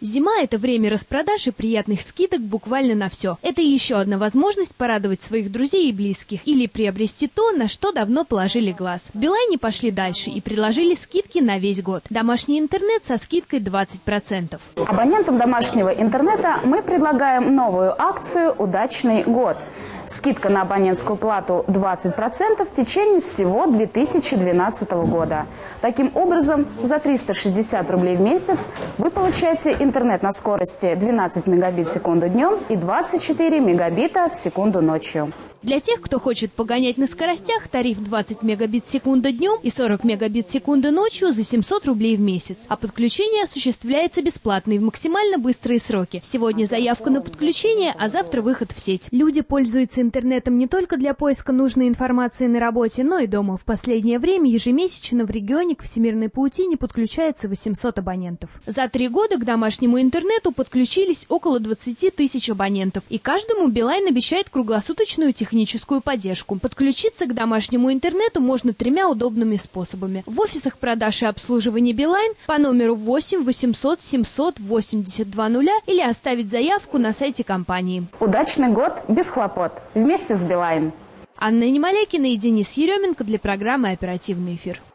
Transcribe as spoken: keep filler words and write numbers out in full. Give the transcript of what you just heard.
Зима – это время распродаж и приятных скидок буквально на все. Это еще одна возможность порадовать своих друзей и близких или приобрести то, на что давно положили глаз. В Билайне пошли дальше и предложили скидки на весь год. Домашний интернет со скидкой двадцать процентов. Абонентам домашнего интернета мы предлагаем новую акцию «Удачный год». Скидка на абонентскую плату двадцать процентов в течение всего две тысячи двенадцатого года. Таким образом, за триста шестьдесят рублей в месяц вы получаете интернет на скорости двенадцать мегабит в секунду днем и двадцать четыре мегабита в секунду ночью. Для тех, кто хочет погонять на скоростях, тариф двадцать мегабит в секунду днем и сорок мегабит в секунду ночью за семьсот рублей в месяц. А подключение осуществляется бесплатно и в максимально быстрые сроки. Сегодня заявка на подключение, а завтра выход в сеть. Люди пользуются интернетом не только для поиска нужной информации на работе, но и дома. В последнее время ежемесячно в регионе к всемирной паутине подключается восемьсот абонентов. За три года к домашнему интернету подключились около двадцати тысяч абонентов. И каждому Билайн обещает круглосуточную техническую техническую поддержку. Подключиться к домашнему интернету можно тремя удобными способами. В офисах продаж и обслуживания Билайн по номеру восемь восемьсот семьсот восемьдесят два нуля или оставить заявку на сайте компании. Удачный год без хлопот. Вместе с Билайн. Анна Немолякина и Денис Еременко для программы «Оперативный эфир».